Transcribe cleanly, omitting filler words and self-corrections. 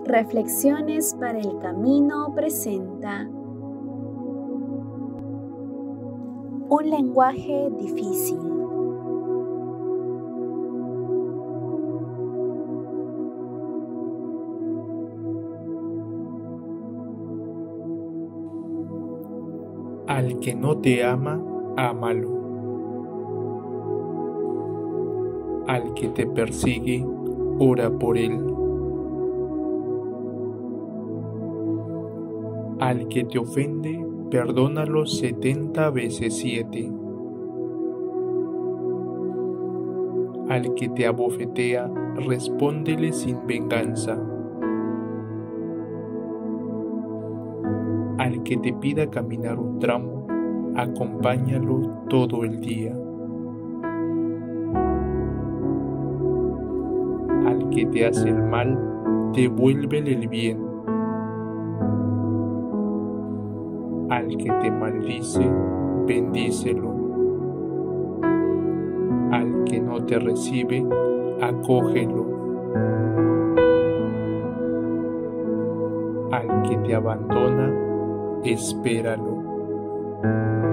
Reflexiones para el Camino presenta un lenguaje difícil. Al que no te ama, ámalo. Al que te persigue, ora por él. Al que te ofende, perdónalo 70 veces 7. Al que te abofetea, respóndele sin venganza. Al que te pida caminar un tramo, acompáñalo todo el día. Al que te hace el mal, devuélvele el bien. Al que te maldice, bendícelo. Al que no te recibe, acógelo. Al que te abandona, espéralo.